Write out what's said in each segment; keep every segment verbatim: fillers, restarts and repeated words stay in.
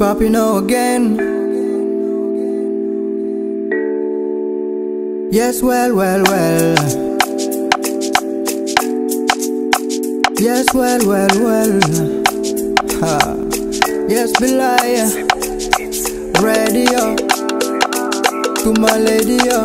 Papi know again. Yes, well, well, well. Yes, well, well, well. Ha. Yes, Belaya. Radio. To my lady, yo.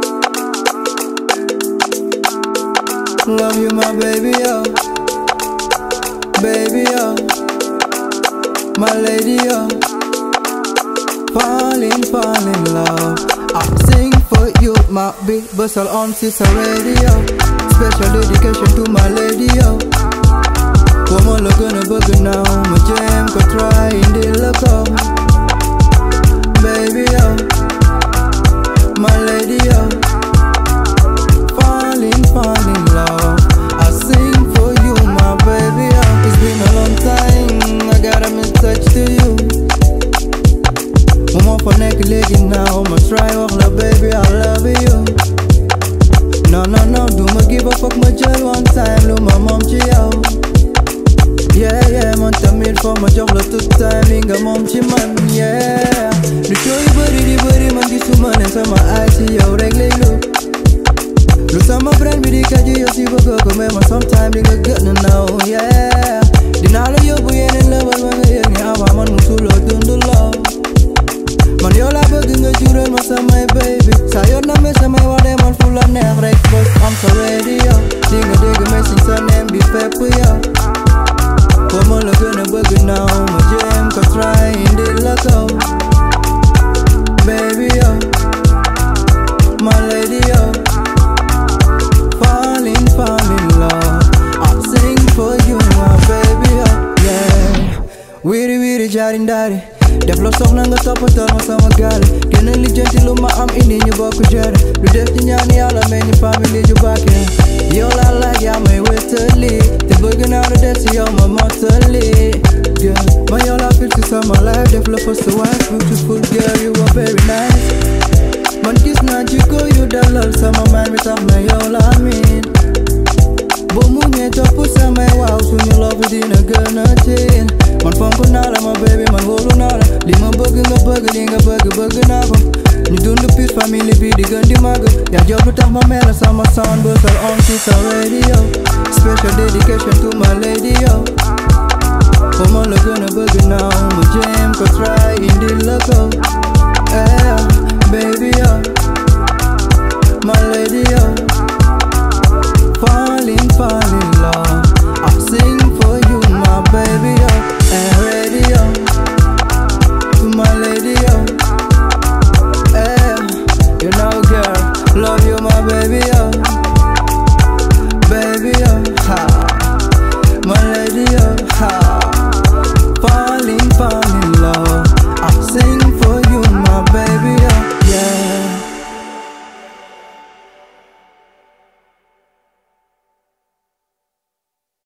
Love you, my baby, yo. Baby, yo. My lady, yo. Falling, fall in love. I sing for you, my big bustle on sister radio. Special dedication to my lady, yo. Woman look on a bugger now. My jam could try in the loco. Baby, yo. My lady, yo. Falling, fall in love. I sing for you, my baby, yo. It's been a long time, I got a message to you. Mama for neck lady now, I'ma try walk la baby, I love you. No, no, no, do me give a fuck my girl one time, lo my mom chi yo. Yeah, yeah, man, tell me for my job la two time, inga mom chi man, yeah. The show you body, the body, man, this woman, and so my eyes see yo, regular look. Look some my friend with the kaji, you see what go, come here, man, sometime they get good now, yeah. Dinalo yo, boy, and love, I'm gonna hear me, I'm on Musulo, doing the love. Man, you're like a good girl, my baby. Sayon na me sa may wale man full of neck breakfast. I'm so ready, yo. Dig a dig a message sa name be fed for yo. Come on, look in a bugger now. My jam can try in the loco. Baby, yo. My lady, yo. Falling, falling love. I'll sing for you, my baby, yo. Yeah. Weedy, weedy, jarin daddy. Def lo soxla nga toppatoo ma sama gaale kenn lijjanti lu ma am indi ñu bokk jëre lu def ci ñaan yàlla mel ni famille ju bàkkee yow laa laaj yaa may wéttali te bëgg naa lu des ci yow ma mottali ma yow laa fil ci sama life def la first wife beautiful girl you were very nice man gis naa jikko yu dalal sama man bi tax na yow laa miin boo mu ñee topp samay waaw suñu love dina gën a tiin man fonk naa la ma baby man wóolu naa la li ma bëgg nga bëgg li nga bëgg bëgg naa ko ñu dund piis famille bi di gën di màgg yaa job lu tax ma mel sama sound bu sol on ci sa radio special dedication to my lady